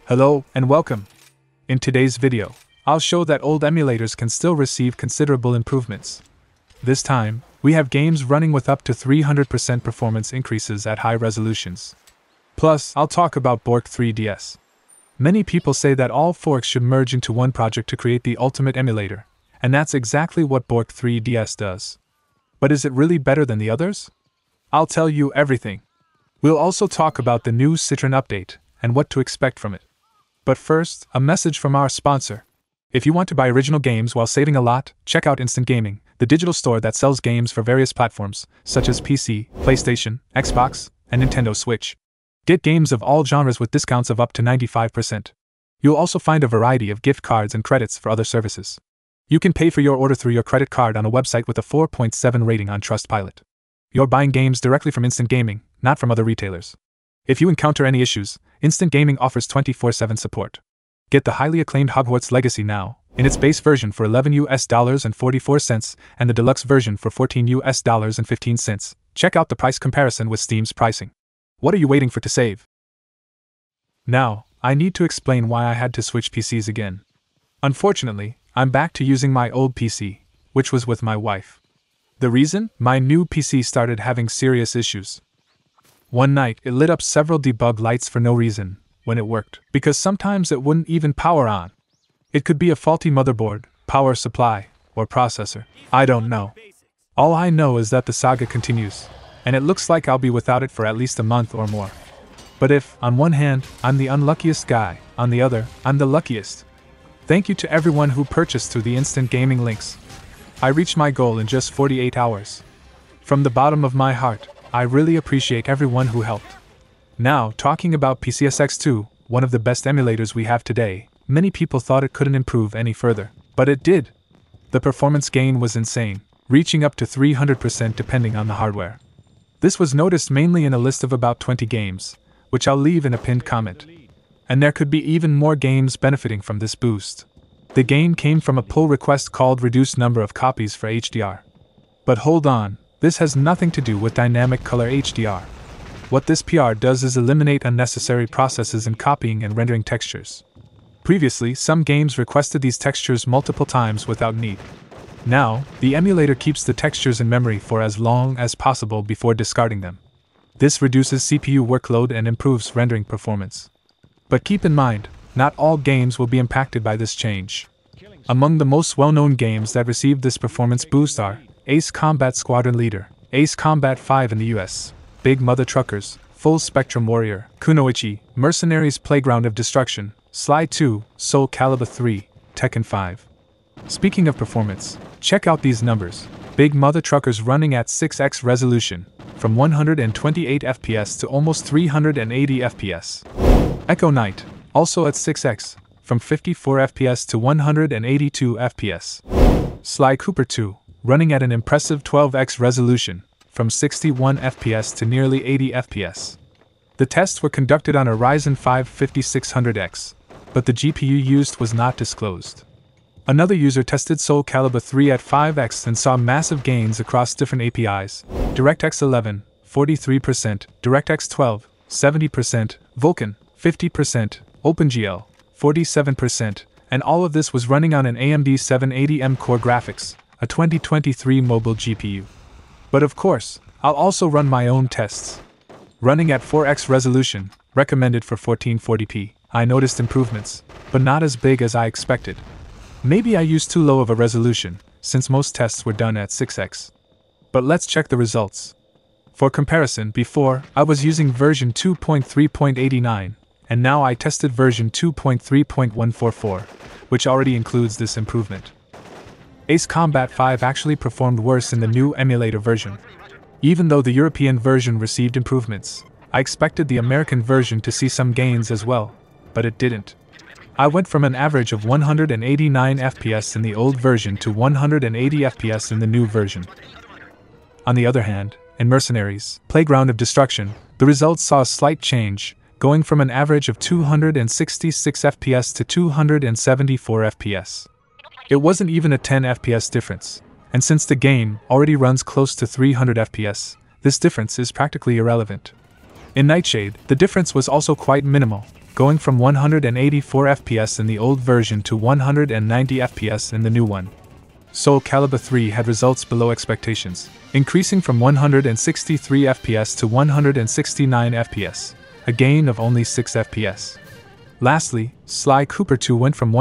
Hello and welcome. In today's video, I'll show that old emulators can still receive considerable improvements. This time, we have games running with up to 300% performance increases at high resolutions. Plus, I'll talk about Bork 3DS. Many people say that all forks should merge into one project to create the ultimate emulator, and that's exactly what Bork 3DS does. But is it really better than the others? I'll tell you everything. We'll also talk about the new Citron update and what to expect from it. But first, a message from our sponsor. If you want to buy original games while saving a lot, check out Instant Gaming, the digital store that sells games for various platforms, such as PC, PlayStation, Xbox, and Nintendo Switch. Get games of all genres with discounts of up to 95%. You'll also find a variety of gift cards and credits for other services. You can pay for your order through your credit card on a website with a 4.7 rating on Trustpilot. You're buying games directly from Instant Gaming, not from other retailers. If you encounter any issues, Instant Gaming offers 24/7 support. Get the highly acclaimed Hogwarts Legacy now, in its base version for $11.44 and the deluxe version for $14.15. Check out the price comparison with Steam's pricing. What are you waiting for to save? Now, I need to explain why I had to switch PCs again. Unfortunately, I'm back to using my old PC, which was with my wife. The reason? My new PC started having serious issues. One night, it lit up several debug lights for no reason when it worked, because sometimes it wouldn't even power on. It could be a faulty motherboard, power supply, or processor. I don't know. All I know is that the saga continues, and it looks like I'll be without it for at least a month or more. But if, on one hand, I'm the unluckiest guy, on the other, I'm the luckiest. Thank you to everyone who purchased through the Instant Gaming links. I reached my goal in just 48 hours. From the bottom of my heart, I really appreciate everyone who helped. Now, talking about PCSX2, one of the best emulators we have today, many people thought it couldn't improve any further, but it did. The performance gain was insane, reaching up to 300% depending on the hardware. This was noticed mainly in a list of about 20 games, which I'll leave in a pinned comment. And there could be even more games benefiting from this boost. The gain came from a pull request called Reduced Number of Copies for HDR. But hold on. This has nothing to do with Dynamic Color HDR. What this PR does is eliminate unnecessary processes in copying and rendering textures. Previously, some games requested these textures multiple times without need. Now, the emulator keeps the textures in memory for as long as possible before discarding them. This reduces CPU workload and improves rendering performance. But keep in mind, not all games will be impacted by this change. Among the most well-known games that received this performance boost are Ace Combat Squadron Leader, Ace Combat 5 in the US, Big Mother Truckers, Full Spectrum Warrior, Kunoichi, Mercenaries Playground of Destruction, Sly 2, Soul Calibur 3, Tekken 5. Speaking of performance, check out these numbers. Big Mother Truckers running at 6x resolution, from 128 FPS to almost 380 FPS. Echo Knight, also at 6x, from 54 FPS to 182 FPS. Sly Cooper 2, running at an impressive 12x resolution, from 61 FPS to nearly 80 FPS. The tests were conducted on a Ryzen 5 5600X, but the GPU used was not disclosed. Another user tested Soul Calibur 3 at 5x and saw massive gains across different APIs: DirectX 11, 43%, DirectX 12, 70%, Vulkan, 50%, OpenGL, 47%, and all of this was running on an AMD 780M Core Graphics, a 2023 mobile GPU. But of course, I'll also run my own tests. Running at 4x resolution, recommended for 1440p, I noticed improvements, but not as big as I expected. Maybe I used too low of a resolution, since most tests were done at 6x. But let's check the results. For comparison, before, I was using version 2.3.89, and now I tested version 2.3.144, which already includes this improvement. Ace Combat 5 actually performed worse in the new emulator version. Even though the European version received improvements, I expected the American version to see some gains as well, but it didn't. I went from an average of 189 FPS in the old version to 180 FPS in the new version. On the other hand, in Mercenaries, Playground of Destruction, the results saw a slight change, going from an average of 266 FPS to 274 FPS. It wasn't even a 10 FPS difference, and since the game already runs close to 300 FPS, this difference is practically irrelevant. In Nightshade, the difference was also quite minimal, going from 184 FPS in the old version to 190 FPS in the new one. Soul Calibur 3 had results below expectations, increasing from 163 FPS to 169 FPS, a gain of only 6 FPS. Lastly, Sly Cooper 2 went from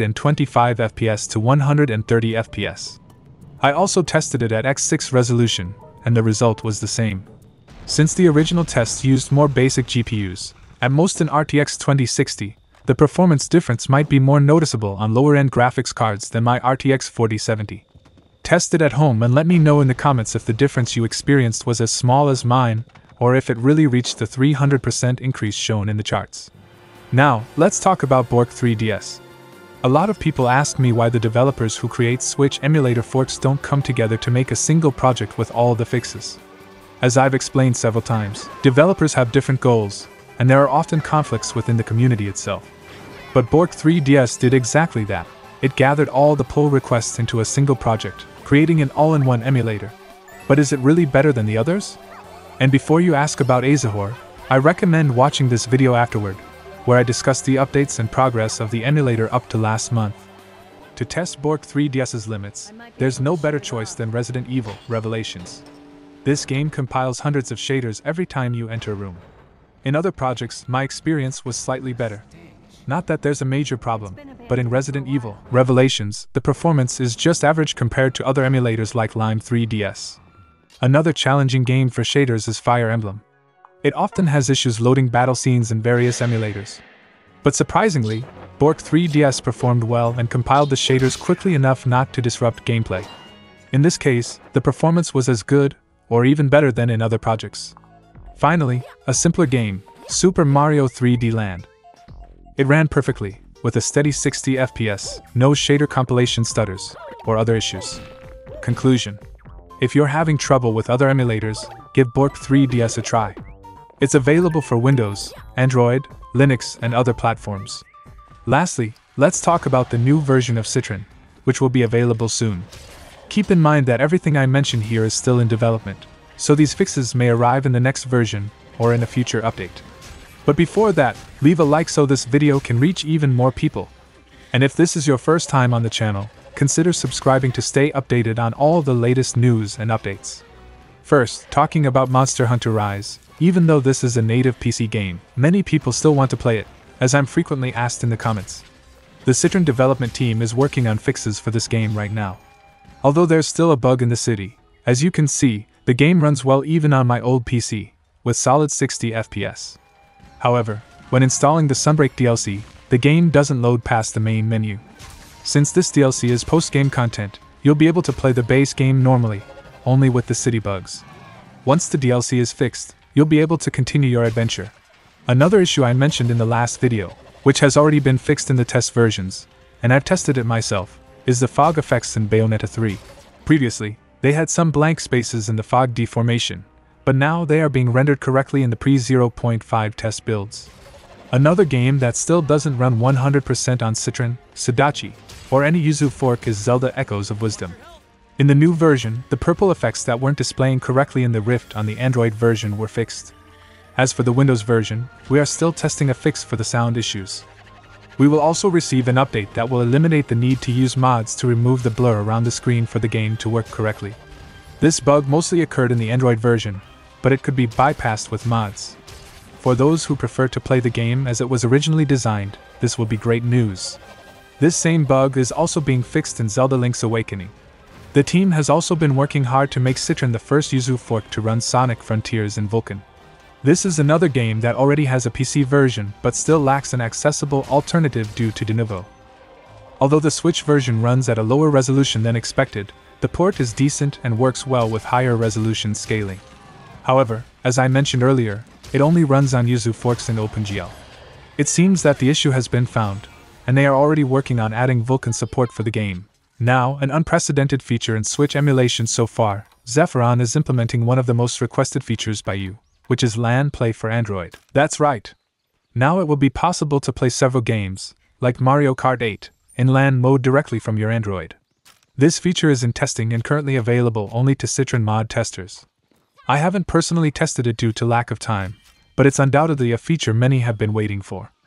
125 FPS to 130 FPS. I also tested it at X6 resolution, and the result was the same. Since the original tests used more basic GPUs, at most an RTX 2060, the performance difference might be more noticeable on lower-end graphics cards than my RTX 4070. Test it at home and let me know in the comments if the difference you experienced was as small as mine, or if it really reached the 300% increase shown in the charts. Now, let's talk about Bork 3DS. A lot of people ask me why the developers who create Switch emulator forks don't come together to make a single project with all the fixes. As I've explained several times, developers have different goals, and there are often conflicts within the community itself. But Bork 3DS did exactly that. It gathered all the pull requests into a single project, creating an all-in-one emulator. But is it really better than the others? And before you ask about Azuhor, I recommend watching this video afterward, where I discuss the updates and progress of the emulator up to last month. To test Bork 3DS's limits, there's no better choice than Resident Evil Revelations. This game compiles hundreds of shaders every time you enter a room. In other projects, my experience was slightly better. Not that there's a major problem, but in Resident Evil Revelations, the performance is just average compared to other emulators like Lime 3DS. Another challenging game for shaders is Fire Emblem. It often has issues loading battle scenes in various emulators. But surprisingly, Bork 3DS performed well and compiled the shaders quickly enough not to disrupt gameplay. In this case, the performance was as good, or even better than in other projects. Finally, a simpler game, Super Mario 3D Land. It ran perfectly, with a steady 60 FPS, no shader compilation stutters, or other issues. Conclusion: if you're having trouble with other emulators, give Bork 3DS a try. It's available for Windows, Android, Linux, and other platforms. Lastly, let's talk about the new version of Citron, which will be available soon. Keep in mind that everything I mentioned here is still in development, so these fixes may arrive in the next version or in a future update. But before that, leave a like so this video can reach even more people. And if this is your first time on the channel, consider subscribing to stay updated on all the latest news and updates. First, talking about Monster Hunter Rise, even though this is a native PC game, many people still want to play it, as I'm frequently asked in the comments. The Citron development team is working on fixes for this game right now. Although there's still a bug in the city, as you can see, the game runs well even on my old PC, with solid 60 FPS. However, when installing the Sunbreak DLC, the game doesn't load past the main menu. Since this DLC is post-game content, you'll be able to play the base game normally, only with the city bugs. Once the DLC is fixed, you'll be able to continue your adventure. Another issue I mentioned in the last video, which has already been fixed in the test versions, and I've tested it myself, is the fog effects in Bayonetta 3. Previously, they had some blank spaces in the fog deformation, but now they are being rendered correctly in the pre-0.5 test builds. Another game that still doesn't run 100% on Citron, Sudachi, or any Yuzu fork is Zelda Echoes of Wisdom. In the new version, the purple effects that weren't displaying correctly in the Rift on the Android version were fixed. As for the Windows version, we are still testing a fix for the sound issues. We will also receive an update that will eliminate the need to use mods to remove the blur around the screen for the game to work correctly. This bug mostly occurred in the Android version, but it could be bypassed with mods. For those who prefer to play the game as it was originally designed, this will be great news. This same bug is also being fixed in Zelda Link's Awakening. The team has also been working hard to make Citron the first Yuzu fork to run Sonic Frontiers in Vulkan. This is another game that already has a PC version but still lacks an accessible alternative due to Denuvo. Although the Switch version runs at a lower resolution than expected, the port is decent and works well with higher resolution scaling. However, as I mentioned earlier, it only runs on Yuzu forks in OpenGL. It seems that the issue has been found, and they are already working on adding Vulkan support for the game. Now, an unprecedented feature in Switch emulation so far, Zephyron is implementing one of the most requested features by you, which is LAN Play for Android. That's right. Now it will be possible to play several games, like Mario Kart 8, in LAN mode directly from your Android. This feature is in testing and currently available only to Citron mod testers. I haven't personally tested it due to lack of time, but it's undoubtedly a feature many have been waiting for.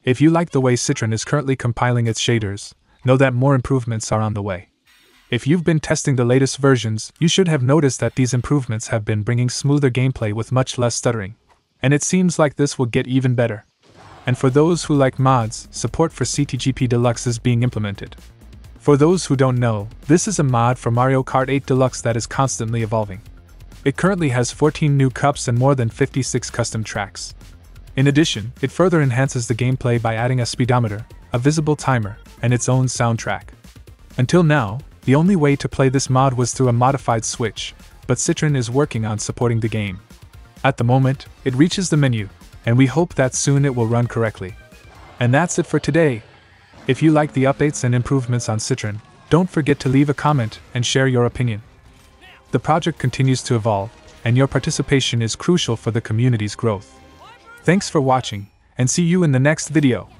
If you like the way Citron is currently compiling its shaders, know that more improvements are on the way. If you've been testing the latest versions, you should have noticed that these improvements have been bringing smoother gameplay with much less stuttering. And it seems like this will get even better. And for those who like mods, support for CTGP Deluxe is being implemented. For those who don't know, this is a mod for Mario Kart 8 Deluxe that is constantly evolving. It currently has 14 new cups and more than 56 custom tracks. In addition, it further enhances the gameplay by adding a speedometer, a visible timer, and its own soundtrack. Until now, the only way to play this mod was through a modified Switch, but Citron is working on supporting the game. At the moment, it reaches the menu, and we hope that soon it will run correctly. And that's it for today. If you like the updates and improvements on Citron, don't forget to leave a comment and share your opinion. The project continues to evolve, and your participation is crucial for the community's growth. Thanks for watching, and see you in the next video.